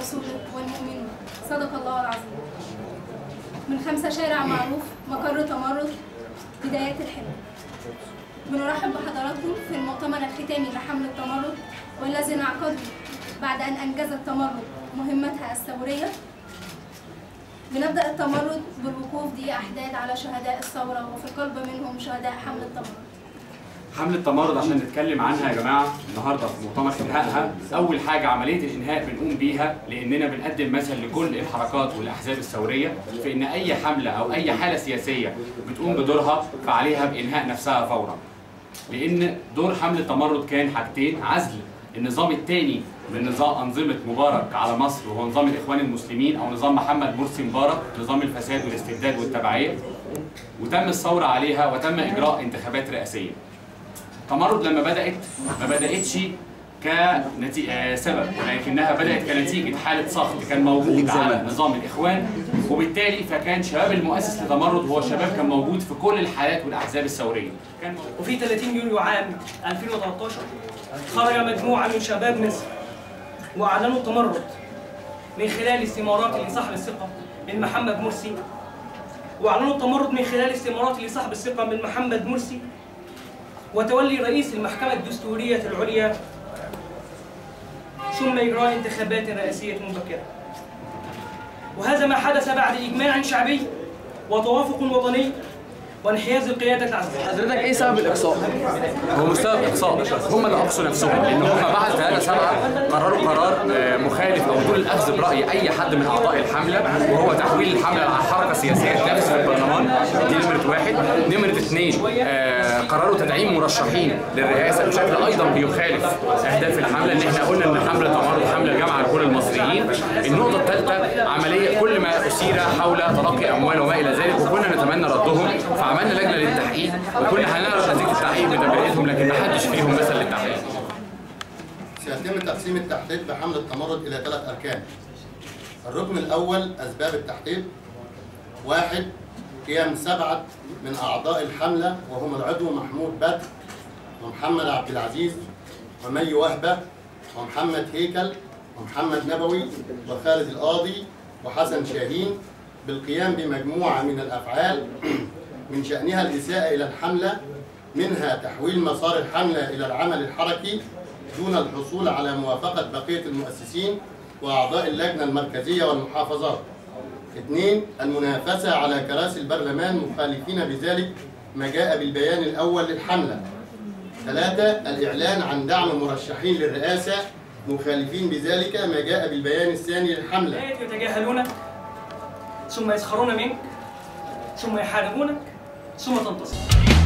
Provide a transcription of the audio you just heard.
ورسوله والمؤمنون. صدق الله العظيم. من 5 شارع معروف مقر تمرد بدايات الحمل. بنرحب بحضراتكم في المؤتمر الختامي لحمل التمرد، والذي انعقد بعد أن أنجزت تمرد مهمتها الثورية. بنبدأ التمرد بالوقوف دقيقة أحداث على شهداء الثورة، وفي القلب منهم شهداء حمل التمرد. حملة التمرد عشان نتكلم عنها يا جماعة النهاردة في مؤتمر انتهائها، أول حاجة عملية الإنهاء بنقوم بيها لأننا بنقدم مثل لكل الحركات والأحزاب الثورية في إن أي حملة أو أي حالة سياسية بتقوم بدورها فعليها بإنهاء نفسها فورا. لأن دور حملة التمرد كان حاجتين: عزل النظام الثاني من نظام أنظمة مبارك على مصر، وهو نظام الإخوان المسلمين أو نظام محمد مرسي مبارك، نظام الفساد والاستبداد والتبعية، وتم الثورة عليها وتم إجراء انتخابات رئاسية. التمرد لما ما بدأتش كسبب، ولكنها بدأت كنتيجة حالة سخط كان موجود على نظام الإخوان، وبالتالي فكان شباب المؤسس لتمرد هو شباب كان موجود في كل الحالات والأحزاب الثورية. وفي 30 يونيو عام 2013 خرج مجموعة من شباب مصر وأعلنوا التمرد من خلال استمارات لصاحب الثقة من محمد مرسي، وأعلنوا التمرد من خلال استمارات لصاحب الثقة من محمد مرسي وتولي رئيس المحكمة الدستورية العليا، ثم إجراء انتخابات رئاسية مبكرة. وهذا ما حدث بعد إجماع شعبي وتوافق وطني وانحياز القيادة العسكرية. حضرتك ايه سبب الاقصاء؟ هو مش سبب اقصاء، هم اللي اقصوا نفسهم، لان هم بعد 3/7 قرروا قرار مخالف او دون الاخذ براي اي حد من اعضاء الحمله، وهو تحويل الحمله على حركه سياسيه تنافس في البرلمان. دي نمره 1. نمره 2 قرروا تدعيم مرشحين للرئاسه بشكل ايضا بيخالف اهداف الحمله، ان احنا قلنا ان حمله تمرد حمله جامعه لكل المصريين. النقطه الثالثه عمليه كل ما اثير حول تلقي اموال وما الى ذلك، وكنا نتمنى ردهم، عملنا لجنه للتحقيق وكنا هنعرف نتيجه التحقيق بتبرئتهم، لكن ما حدش فيهم مثل للتحقيق. سيتم تقسيم التحقيق بحملة التمرد إلى 3 أركان. الركن الأول أسباب التحقيق. 1. قيام 7 من أعضاء الحملة، وهم العضو محمود بدر ومحمد عبد العزيز ومي وهبة ومحمد هيكل ومحمد نبوي وخالد القاضي وحسن شاهين، بالقيام بمجموعة من الأفعال من شأنها الإساءة إلى الحملة، منها تحويل مسار الحملة إلى العمل الحركي دون الحصول على موافقة بقية المؤسسين وأعضاء اللجنة المركزية والمحافظات. 2. المنافسة على كراسي البرلمان مخالفين بذلك ما جاء بالبيان الأول للحملة. 3. الإعلان عن دعم مرشحين للرئاسة مخالفين بذلك ما جاء بالبيان الثاني للحملة. يتجاهلونك ثم يسخرون منك ثم يحاربونك ثم تنتصر.